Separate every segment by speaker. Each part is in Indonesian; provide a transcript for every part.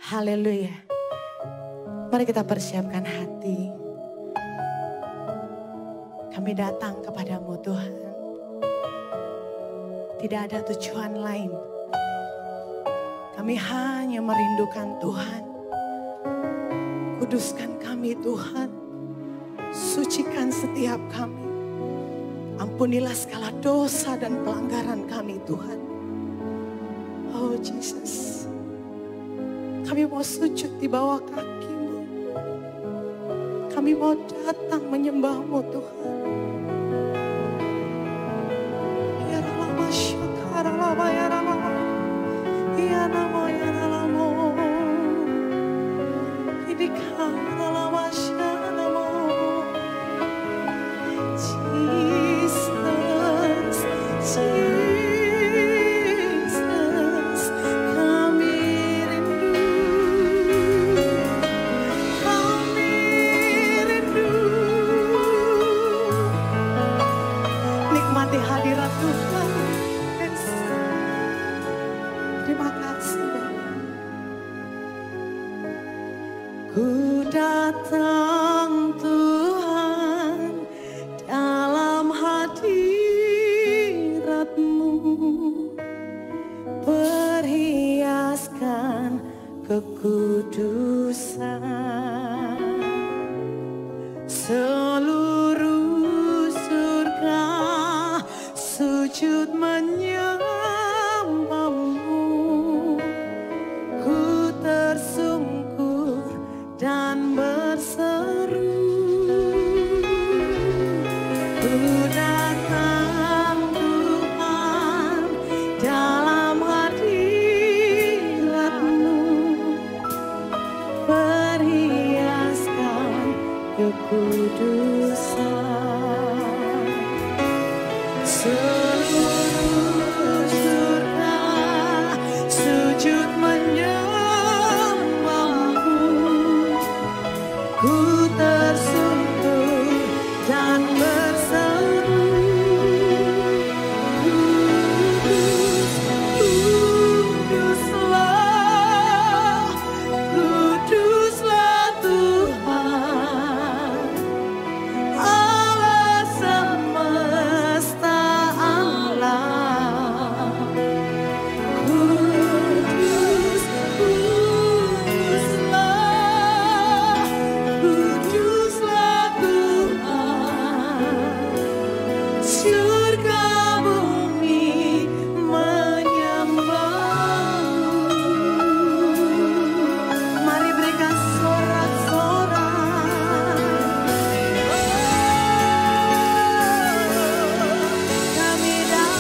Speaker 1: Haleluya. Mari kita persiapkan hati. Kami datang kepadamu Tuhan. Tidak ada tujuan lain. Kami hanya merindukan Tuhan. Kuduskan kami Tuhan. Sucikan setiap kami. Ampunilah segala dosa dan pelanggaran kami Tuhan. Oh Jesus. Kami mau sujud di bawah kaki-Mu. Kami mau datang menyembah-Mu Tuhan. Ya Rama Syakara Rama ya Rama. Ya Rama ya Rama. Ini kara Rama Syakara. Jesus, Jesus, kami rindu. Nikmati hadirat Tuhan. Yes. Terima kasih Bapak. Ku datang Tuhan dalam hadirat-Mu, perhiaskan kekudusan. Seluruh surga sujud menyembah-Mu. Ku tersungkur dan berseru. Ku datang Tuhan dalam hadirat-Mu, perhiaskan kekudusan. Seluruh surga sujud menyembah-Mu. Ku tersungkur dan berseru. Kuduslah, kuduslah Tuhan, Allah semesta alam. Kuduslah, kuduslah Tuhan, surga bumi menyembah-Mu. Mari berikan sorak-sorak. Kami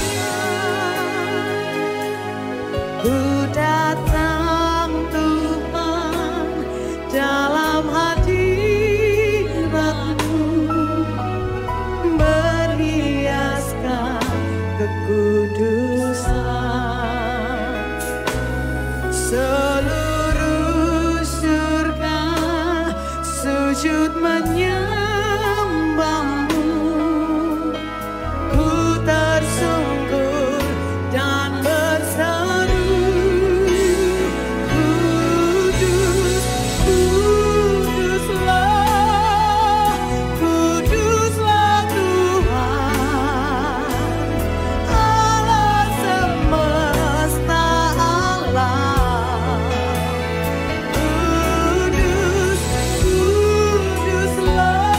Speaker 1: datang. Ku datang Tuhan dalam hadirat-Mu, berhiaskan kekudusan. Seluruh surga sujud menyembah-Mu. Ku tersungkur dan berseru. Kudus, kuduslah, kuduslah Tuhan, Allah semesta alam. Kudus, kuduslah,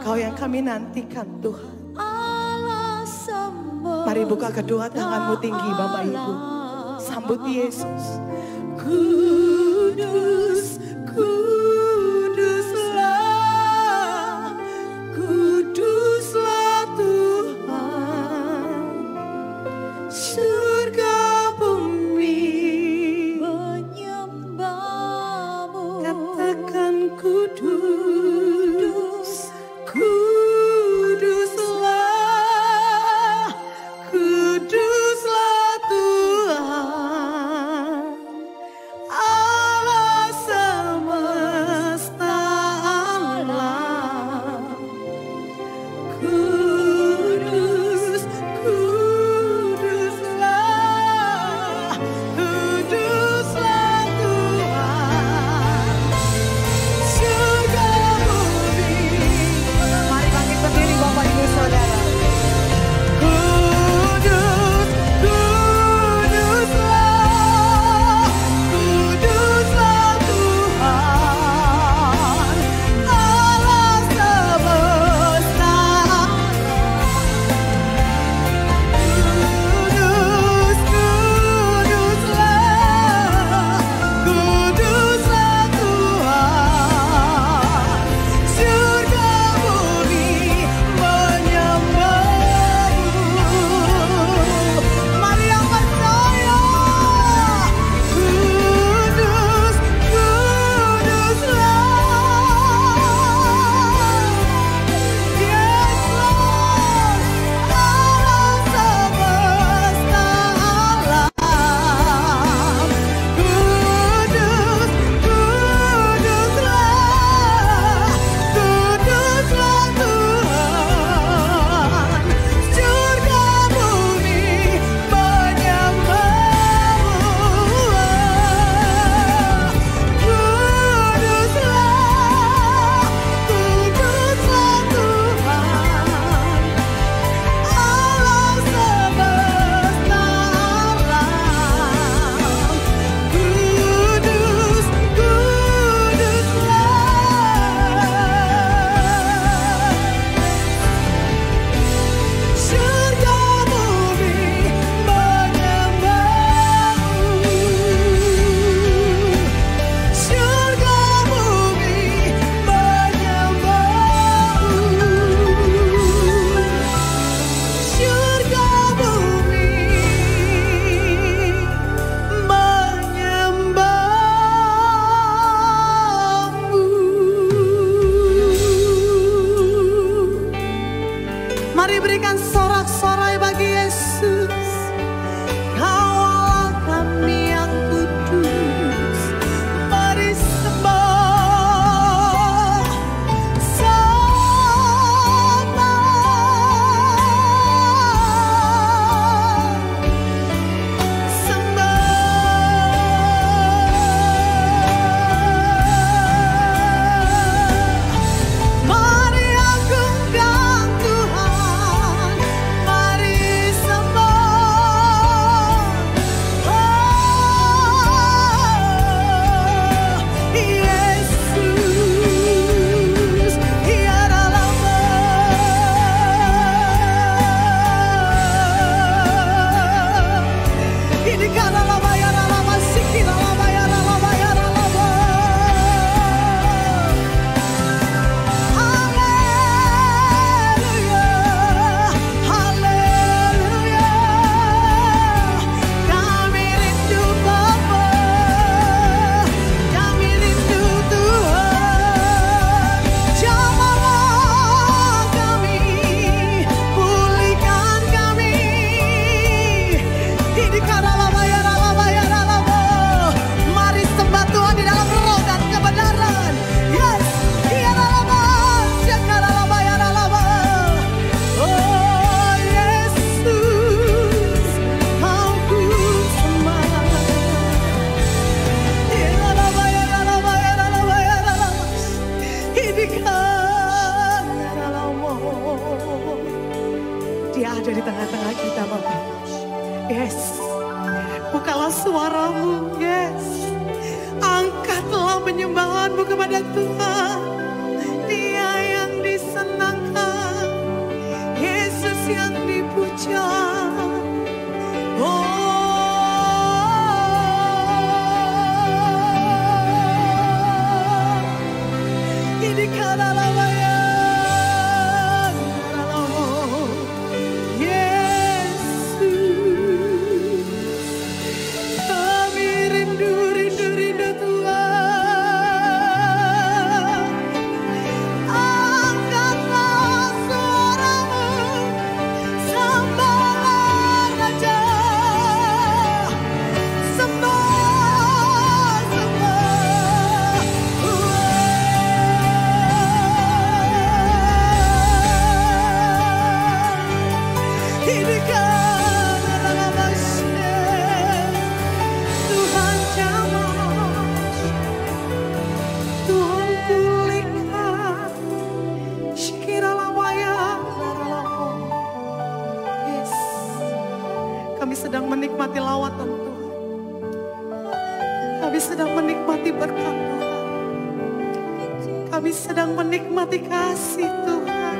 Speaker 1: Engkau yang kami nantikan Tuhan. Mari buka kedua tanganmu tinggi Bapak Ibu. Sambut Yesus. Kudus, kuduslah, kuduslah Tuhan. Surga bumi menyembahmu. Katakan kudus, kuduslah, kuduslah Tuhan. Allah semesta alam. Kudus, kuduslah, kuduslah Tuhan. Surga bumi. Mari bangkit berdiri Bapak Ibu Saudara. Kudus, kuduslah, kuduslah Tuhan. Allah semesta kudus, kuduslah, kuduslah Tuhan. Surga bumi menyembahmu. Mari yang percaya. Kudus, kuduslah. Yes Lord. Allah semesta alam. Kudus, kuduslah, kuduslah Tuhan. Surga bumi menyembahmu. Kuduslah, kuduslah Tuhan. Allah semesta alam. Kudus, kuduslah. Surga bumi menyembahmu. Surga bumi menyembahmu. Surga bumi menyembahmu. Mari berikan sorak-sorai bagi Yesus. Kau Allah kami yang kudus. Mari sembah, mari agungkan Tuhan. Mari Dia ada di tengah-tengah kita, Bapak. Yes. Bukalah suaramu, yes. Angkatlah penyembahanmu kepada Tuhan. Dia yang disenangkan. Ini karalabaya. Kami sedang menikmati lawatan Tuhan. Kami sedang menikmati berkat Tuhan. Kami sedang menikmati kasih Tuhan.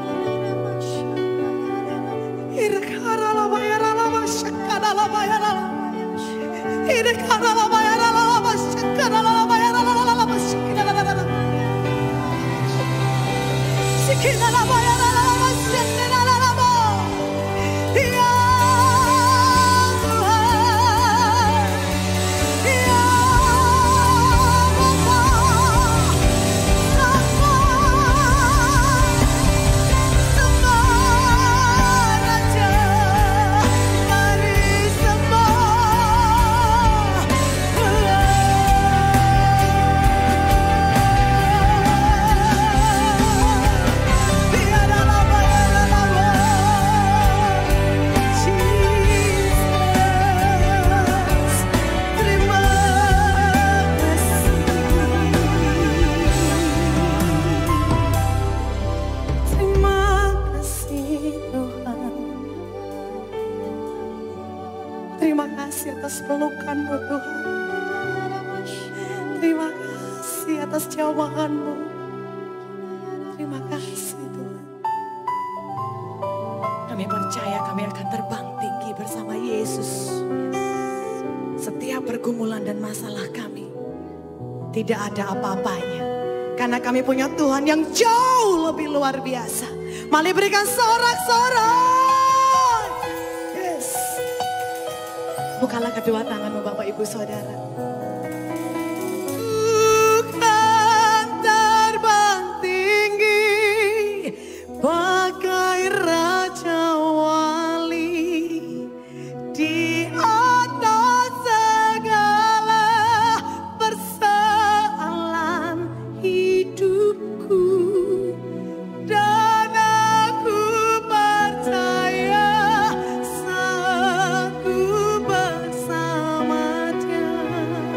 Speaker 1: Terima kasih atas pelukan-Mu Tuhan. Terima kasih atas jamahan-Mu. Terima kasih Tuhan. Kami percaya kami akan terbang tinggi bersama Yesus. Setiap pergumulan dan masalah kami tidak ada apa-apanya. Karena kami punya Tuhan yang jauh lebih luar biasa. Mari berikan sorak-sorak. Bukalah kedua tanganmu Bapak Ibu Saudara. Tuhan terbang tinggi bagai Raja Wali di atas segala persoalan hidupku. Dan aku percaya bersama Dia.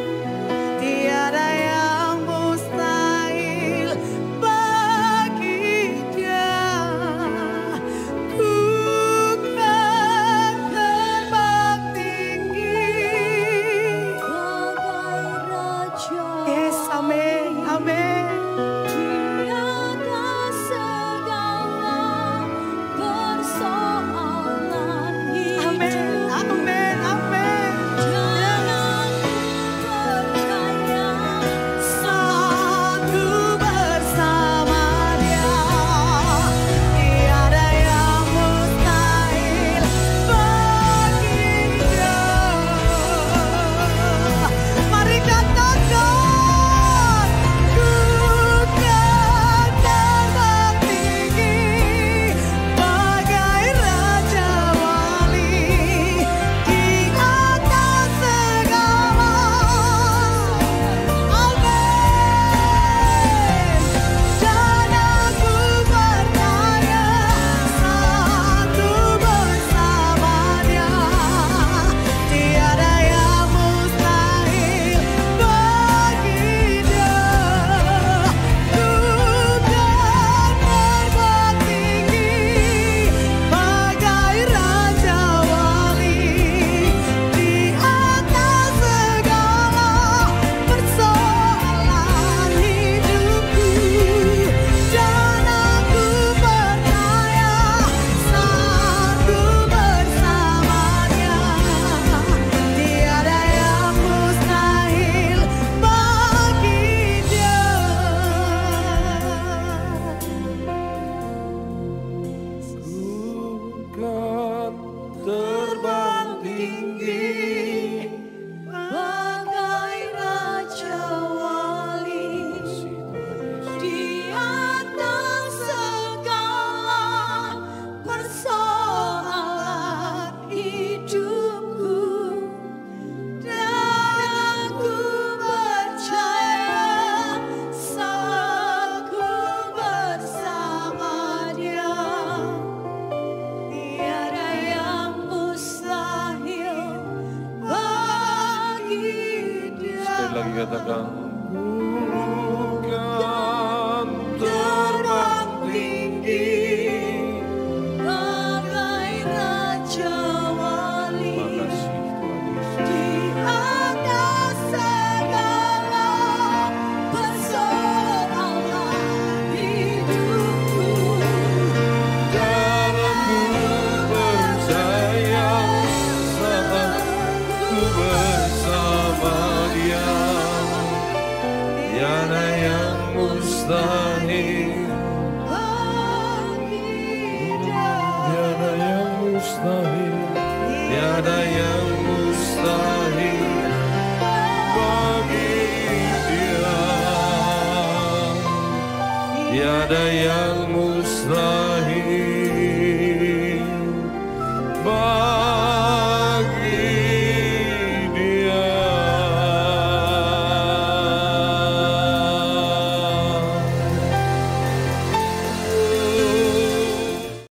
Speaker 2: mustahil. Tiada yang mustahil, tiada yang mustahil bagi Dia. Tiada yang mustahil.